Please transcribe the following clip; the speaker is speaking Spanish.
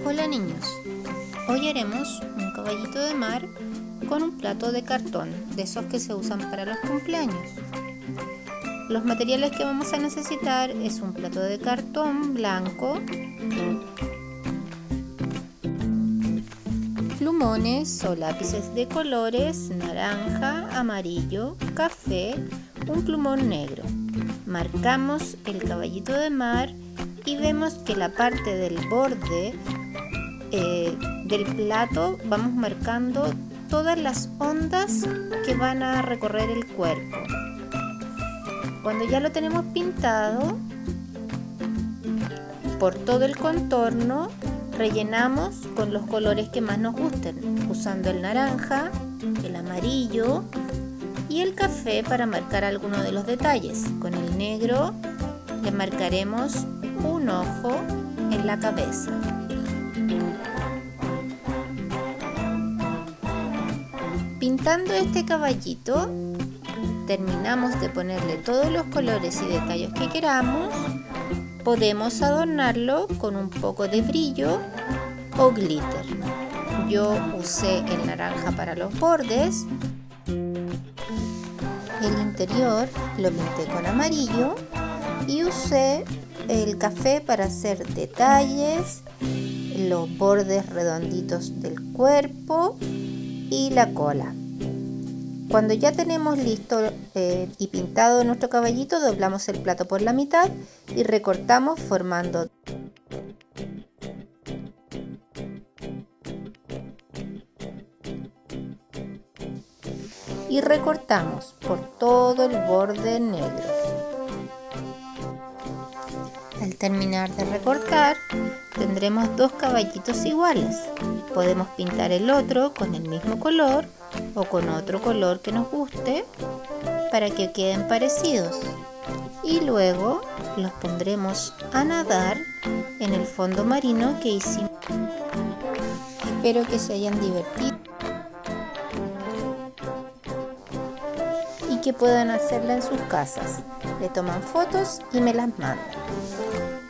Hola niños, hoy haremos un caballito de mar con un plato de cartón, de esos que se usan para los cumpleaños. Los materiales que vamos a necesitar es un plato de cartón blanco, plumones o lápices de colores naranja, amarillo, café, un plumón negro. Marcamos el caballito de mar y vemos que la parte del borde del plato vamos marcando todas las ondas que van a recorrer el cuerpo. Cuando ya lo tenemos pintado por todo el contorno, rellenamos con los colores que más nos gusten, usando el naranja, el amarillo y el café para marcar algunos de los detalles. Con el negro le marcaremos un ojo en la cabeza. Pintando este caballito, terminamos de ponerle todos los colores y detalles que queramos. Podemos adornarlo con un poco de brillo o glitter. Yo usé el naranja para los bordes. El interior lo pinté con amarillo y usé el café para hacer detalles, los bordes redonditos del cuerpo y la cola. Cuando ya tenemos listo y pintado nuestro caballito, doblamos el plato por la mitad y recortamos formando por todo el borde negro. Al terminar de recortar, tendremos dos caballitos iguales. Podemos pintar el otro con el mismo color o con otro color que nos guste para que queden parecidos. Y luego los pondremos a nadar en el fondo marino que hicimos. Espero que se hayan divertido y que puedan hacerla en sus casas. Le toman fotos y me las mandan.